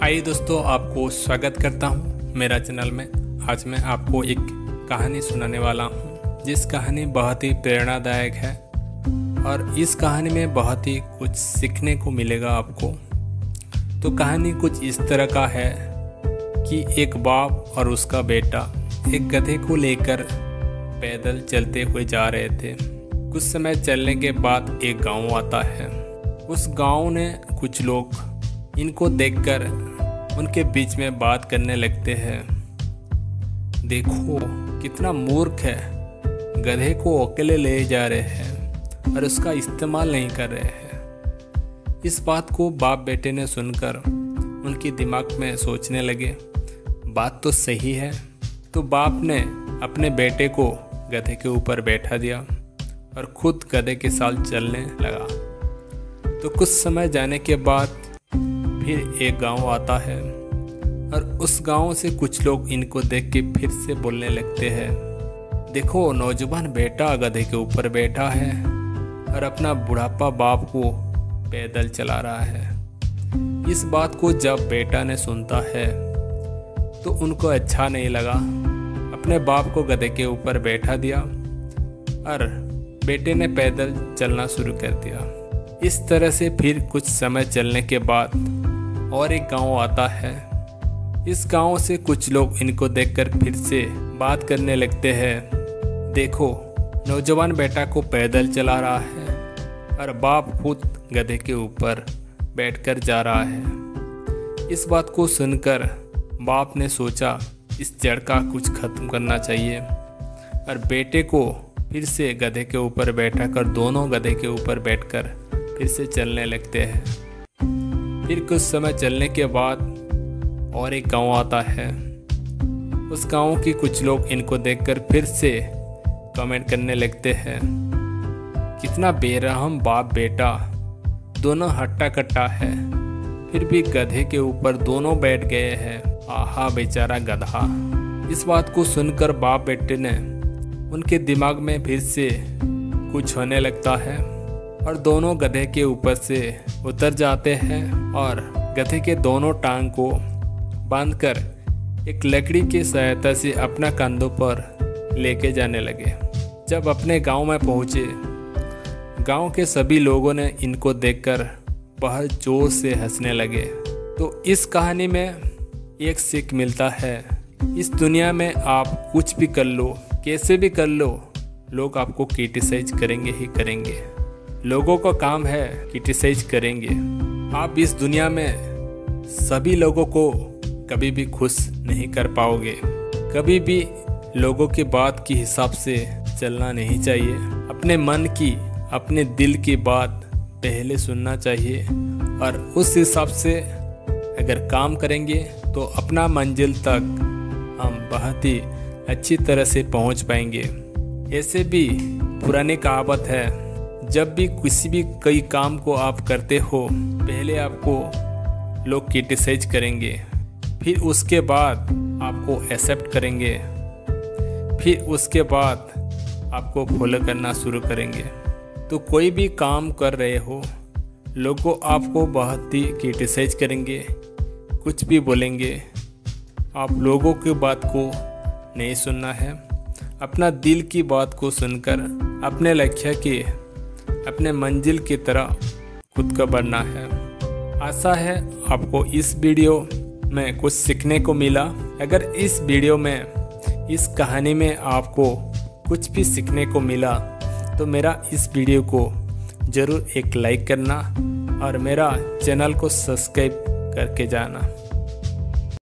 हाय दोस्तों, आपको स्वागत करता हूँ मेरा चैनल में। आज मैं आपको एक कहानी सुनाने वाला हूँ जिस कहानी बहुत ही प्रेरणादायक है और इस कहानी में बहुत ही कुछ सीखने को मिलेगा आपको। तो कहानी कुछ इस तरह का है कि एक बाप और उसका बेटा एक गधे को लेकर पैदल चलते हुए जा रहे थे। कुछ समय चलने के बाद एक गांव आता है। उस गांव ने कुछ लोग इनको देखकर उनके बीच में बात करने लगते हैं। देखो कितना मूर्ख है, गधे को अकेले ले जा रहे हैं और उसका इस्तेमाल नहीं कर रहे हैं। इस बात को बाप बेटे ने सुनकर उनके दिमाग में सोचने लगे, बात तो सही है। तो बाप ने अपने बेटे को गधे के ऊपर बैठा दिया और खुद गधे के साथ चलने लगा। तो कुछ समय जाने के बाद फिर एक गांव आता है और उस गांव से कुछ लोग इनको देख के फिर से बोलने लगते हैं, देखो नौजवान बेटा गधे के ऊपर बैठा है और अपना बुढ़ापा बाप को पैदल चला रहा है। इस बात को जब बेटा ने सुनता है तो उनको अच्छा नहीं लगा। अपने बाप को गधे के ऊपर बैठा दिया और बेटे ने पैदल चलना शुरू कर दिया। इस तरह से फिर कुछ समय चलने के बाद और एक गांव आता है। इस गांव से कुछ लोग इनको देखकर फिर से बात करने लगते हैं, देखो नौजवान बेटा को पैदल चला रहा है और बाप खुद गधे के ऊपर बैठकर जा रहा है। इस बात को सुनकर बाप ने सोचा इस जड़ का कुछ खत्म करना चाहिए और बेटे को फिर से गधे के ऊपर बैठा कर दोनों गधे के ऊपर बैठकर फिर से चलने लगते हैं। फिर कुछ समय चलने के बाद और एक गांव आता है। उस गांव के कुछ लोग इनको देखकर फिर से कमेंट करने लगते हैं, कितना बेरहम बाप बेटा, दोनों हट्टा कट्टा है, फिर भी गधे के ऊपर दोनों बैठ गए हैं। आहा बेचारा गधा। इस बात को सुनकर बाप बेटे ने उनके दिमाग में फिर से कुछ होने लगता है और दोनों गधे के ऊपर से उतर जाते हैं और गधे के दोनों टांग को बांधकर एक लकड़ी की सहायता से अपना कंधों पर लेके जाने लगे। जब अपने गांव में पहुंचे, गांव के सभी लोगों ने इनको देखकर बहुत जोर से हंसने लगे। तो इस कहानी में एक सीख मिलता है, इस दुनिया में आप कुछ भी कर लो, कैसे भी कर लो, लोग आपको क्रिटिसाइज करेंगे ही करेंगे। लोगों का काम है क्रिटिसाइज करेंगे। आप इस दुनिया में सभी लोगों को कभी भी खुश नहीं कर पाओगे। कभी भी लोगों की बात के हिसाब से चलना नहीं चाहिए। अपने मन की, अपने दिल की बात पहले सुनना चाहिए और उस हिसाब से अगर काम करेंगे तो अपना मंजिल तक हम बहुत ही अच्छी तरह से पहुंच पाएंगे। ऐसे भी पुरानी कहावत है, जब भी किसी भी कई काम को आप करते हो पहले आपको लोग क्रिटिसाइज करेंगे, फिर उसके बाद आपको एक्सेप्ट करेंगे, फिर उसके बाद आपको फॉलो करना शुरू करेंगे। तो कोई भी काम कर रहे हो, लोगों आपको बहुत ही क्रिटिसाइज करेंगे, कुछ भी बोलेंगे। आप लोगों की बात को नहीं सुनना है, अपना दिल की बात को सुनकर अपने लक्ष्य की, अपने मंजिल की तरह खुद को बढ़ना है। आशा है आपको इस वीडियो में कुछ सीखने को मिला। अगर इस वीडियो में, इस कहानी में आपको कुछ भी सीखने को मिला तो मेरा इस वीडियो को ज़रूर एक लाइक करना और मेरा चैनल को सब्सक्राइब करके जाना।